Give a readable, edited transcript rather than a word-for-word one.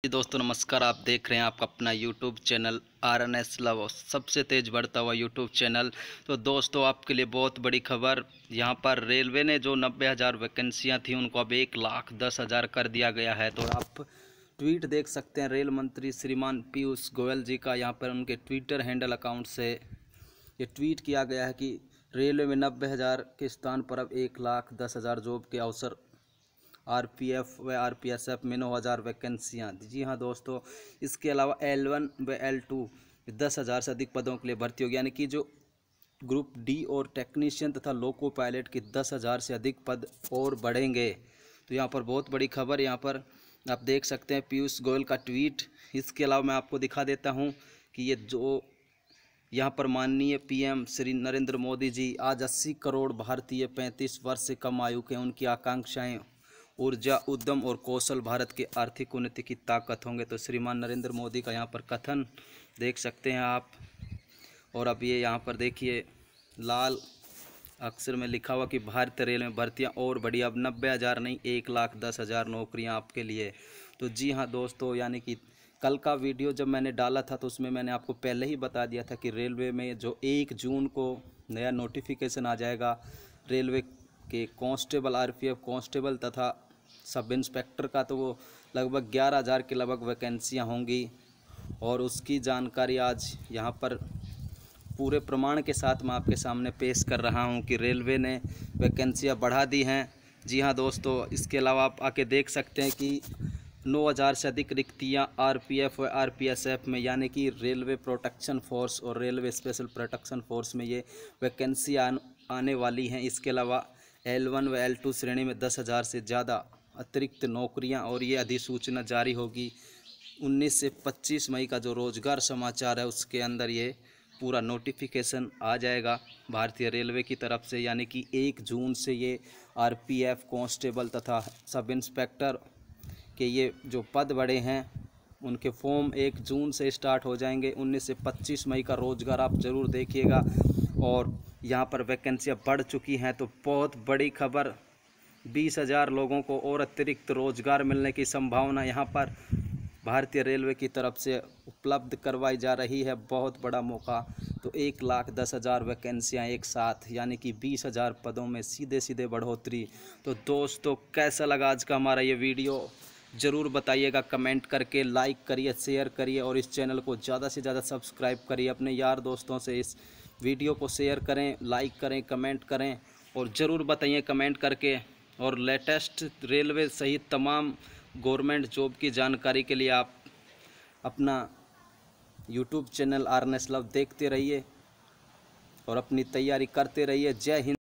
जी दोस्तों नमस्कार। आप देख रहे हैं आपका अपना यूट्यूब चैनल RNS लव, सबसे तेज़ बढ़ता हुआ यूट्यूब चैनल। तो दोस्तों आपके लिए बहुत बड़ी खबर, यहाँ पर रेलवे ने जो 90,000 वैकेंसियाँ थी उनको अब 1,10,000 कर दिया गया है। तो आप ट्वीट देख सकते हैं रेल मंत्री श्रीमान पीयूष गोयल जी का, यहाँ पर उनके ट्विटर हैंडल अकाउंट से ये ट्वीट किया गया है कि रेलवे में 90,000 के स्थान पर अब 1,10,000 जॉब के अवसर। आरपीएफ व आरपीएसएफ में 9,000 वैकेंसियाँ। जी हाँ दोस्तों, इसके अलावा L1 व L2 10,000 से अधिक पदों के लिए भर्ती होगी, यानी कि जो ग्रुप डी और टेक्नीशियन तथा लोको पायलट के 10,000 से अधिक पद और बढ़ेंगे। तो यहाँ पर बहुत बड़ी खबर, यहाँ पर आप देख सकते हैं पीयूष गोयल का ट्वीट। इसके अलावा मैं आपको दिखा देता हूँ कि ये जो यहाँ पर माननीय पीएम श्री नरेंद्र मोदी जी आज 80 करोड़ भारतीय 35 वर्ष से कम आयु के उनकी आकांक्षाएं ऊर्जा, उद्यम और कौशल भारत की आर्थिक उन्नति की ताकत होंगे। तो श्रीमान नरेंद्र मोदी का यहाँ पर कथन देख सकते हैं आप। और अब ये यहाँ पर देखिए लाल अक्षर में लिखा हुआ कि भारतीय रेल में भर्तियाँ और बढ़ी, अब 90,000 नहीं 1,10,000 नौकरियाँ आपके लिए। तो जी हाँ दोस्तों, यानी कि कल का वीडियो जब मैंने डाला था तो उसमें मैंने आपको पहले ही बता दिया था कि रेलवे में जो 1 जून को नया नोटिफिकेशन आ जाएगा रेलवे के कांस्टेबल, आरपीएफ कांस्टेबल तथा सब इंस्पेक्टर का, तो वो लगभग 11,000 के लगभग वैकेंसियाँ होंगी। और उसकी जानकारी आज यहाँ पर पूरे प्रमाण के साथ मैं आपके सामने पेश कर रहा हूँ कि रेलवे ने वैकेंसियाँ बढ़ा दी हैं। जी हाँ दोस्तों, इसके अलावा आप आके देख सकते हैं कि 9,000 से अधिक रिक्तियाँ आरपीएफ और आरपीएसएफ में, यानी कि रेलवे प्रोटेक्शन फोर्स और रेलवे स्पेशल प्रोटेक्शन फोर्स में ये वैकेंसी आने वाली हैं। इसके अलावा L1 व L2 श्रेणी में 10,000 से ज़्यादा अतिरिक्त नौकरियां, और ये अधिसूचना जारी होगी 19 से 25 मई का जो रोज़गार समाचार है उसके अंदर ये पूरा नोटिफिकेशन आ जाएगा भारतीय रेलवे की तरफ से। यानी कि 1 जून से ये आरपीएफ कांस्टेबल तथा सब इंस्पेक्टर के ये जो पद बढ़े हैं उनके फॉर्म 1 जून से स्टार्ट हो जाएंगे। 19 से 25 मई का रोज़गार आप ज़रूर देखिएगा। और यहाँ पर वैकेंसियाँ बढ़ चुकी हैं, तो बहुत बड़ी खबर, 20,000 लोगों को और अतिरिक्त रोज़गार मिलने की संभावना यहाँ पर भारतीय रेलवे की तरफ से उपलब्ध करवाई जा रही है। बहुत बड़ा मौका। तो 1,10,000 वैकेंसियाँ एक साथ, यानी कि 20,000 पदों में सीधे सीधे बढ़ोतरी। तो दोस्तों कैसा लगा आज का हमारा ये वीडियो, ज़रूर बताइएगा कमेंट करके। लाइक करिए, शेयर करिए और इस चैनल को ज़्यादा से ज़्यादा सब्सक्राइब करिए। अपने यार दोस्तों से इस वीडियो को शेयर करें, लाइक करें, कमेंट करें और ज़रूर बताइए कमेंट करके। और लेटेस्ट रेलवे सहित तमाम गवर्नमेंट जॉब की जानकारी के लिए आप अपना यूट्यूब चैनल RNS लव देखते रहिए और अपनी तैयारी करते रहिए। जय हिंद।